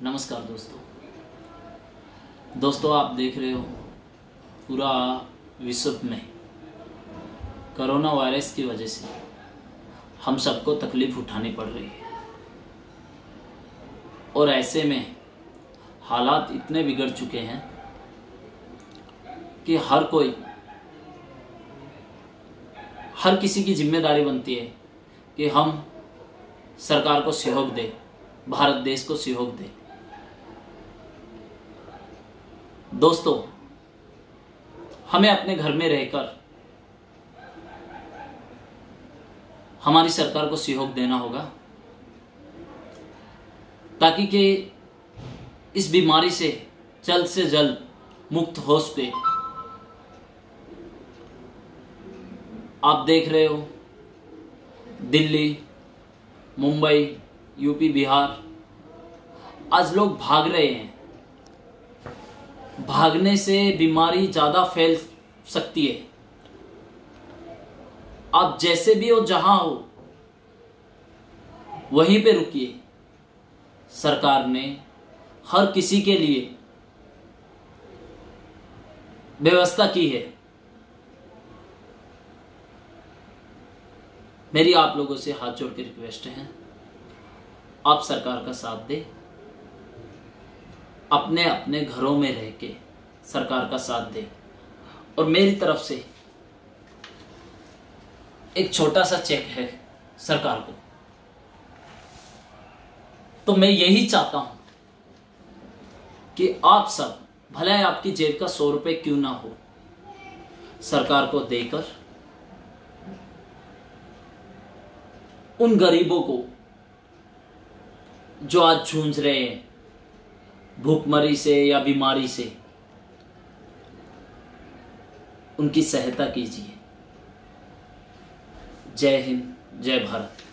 नमस्कार दोस्तों, आप देख रहे हो पूरा विश्व में कोरोना वायरस की वजह से हम सबको तकलीफ़ उठानी पड़ रही है और ऐसे में हालात इतने बिगड़ चुके हैं कि हर किसी की जिम्मेदारी बनती है कि हम सरकार को सहयोग दें, भारत देश को सहयोग दें। दोस्तों, हमें अपने घर में रहकर हमारी सरकार को सहयोग देना होगा ताकि कि इस बीमारी से जल्द मुक्त हो सके। आप देख रहे हो दिल्ली, मुंबई, यूपी, बिहार, आज लोग भाग रहे हैं। भागने से बीमारी ज़्यादा फैल सकती है। आप जैसे भी हो, जहां हो, वहीं पे रुकिए। सरकार ने हर किसी के लिए व्यवस्था की है। मेरी आप लोगों से हाथ जोड़ के रिक्वेस्ट है, आप सरकार का साथ दें। अपने अपने घरों में रह के सरकार का साथ दें। और मेरी तरफ से एक छोटा सा चेक है सरकार को। तो मैं यही चाहता हूं कि आप सब, भले आपकी जेब का 100 रुपए क्यों ना हो, सरकार को देकर उन गरीबों को जो आज जूझ रहे हैं भूखमरी से या बीमारी से, उनकी सहायता कीजिए। जय हिंद, जय भारत।